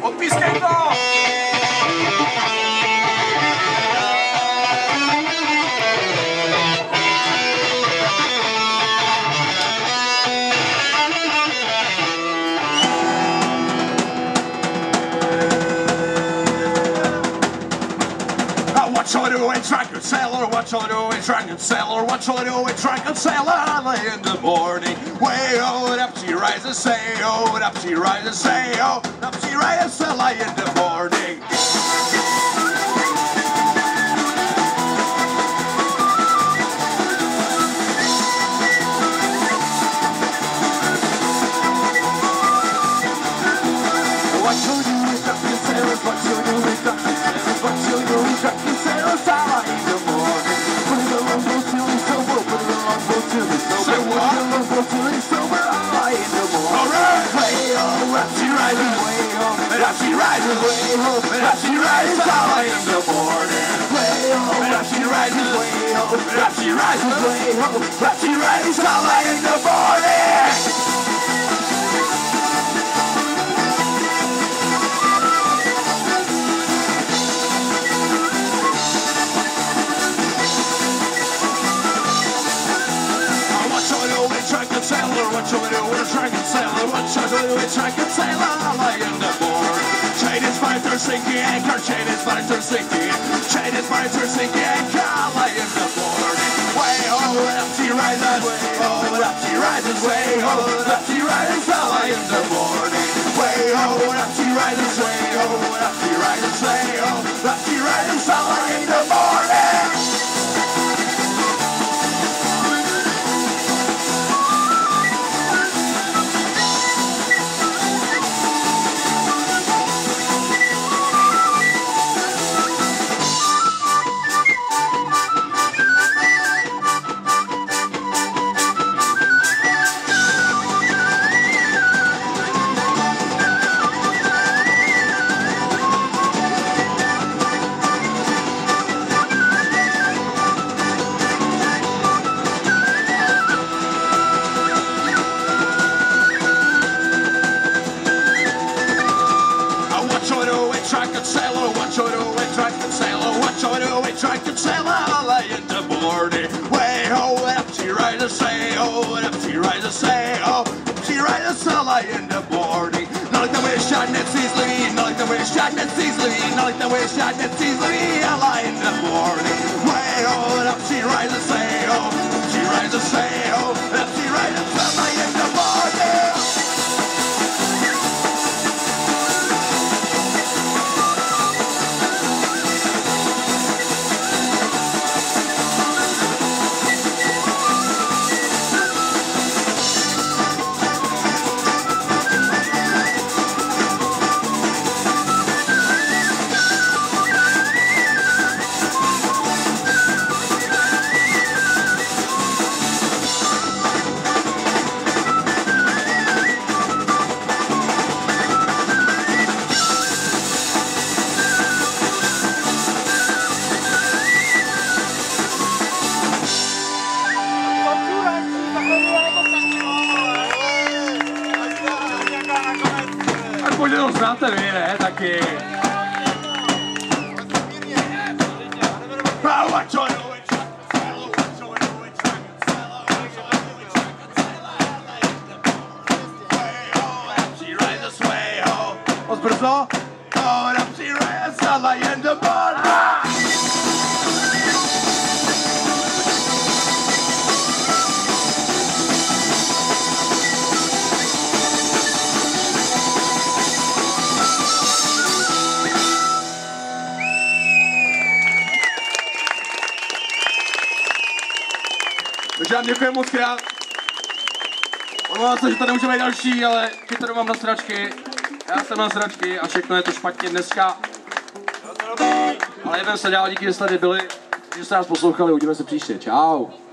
Odpískej to! What shall I do with Drunken Sailor? What shall I do with Drunken Sailor? What shall I do with Drunken Sailor? Early in the morning, way oh, up she rises, say oh, up she rises, say oh, up she rises, early in the morning. What shall I do with Drunken Sailors? What shall I do with Drunken Sailors? What shall I do with Drunken Sailors? Early in the morning, put it along, go till he's sober, put it along, go till he's sober, put it along, go till he's sober, early in the morning. Alright! Way oh, up she rises, way oh, and up she rises, way oh, and up she rises, early in the morning. Way oh, and up she rises, way oh, and up she rises, way oh, up she rises, early in the morning. Sailor, what shall we do with a Drunken Sailor? What shall we do with a Drunken Sailor? Early in the morning. Chain is by her sinking anchor, chain is by her sinking, chain is by her sinking anchor. Early in the morning. Way oh, up she rises, way oh, up she rises, way oh, up she rises. Early in the morning. Way oh, up she rises, way oh, up she rises, way oh, up she rises. Early in the morning. Drunken Sailor, early in the morning. Way ho, up she rises, say oh, up she rises, say oh, up she rises, early in the morning. Not like the way shot net easily, not like the way shot net easily, not like the way shot net easily, early in the morning. Way ho, up she rises, say oh, up she rises, say oh, up she rises, early in the morning. Znáte vy, ne? Taky. Moc brzo? Takže vám děkuji moc krát. Omlouvám se, že tady můžeme být další, ale kytaru mám na sračky. Já jsem na sračky a všechno je to špatně dneska. Ale jdeme se dál, díky, že jste tady byli, že jste nás poslouchali, uvidíme se příště. Čau.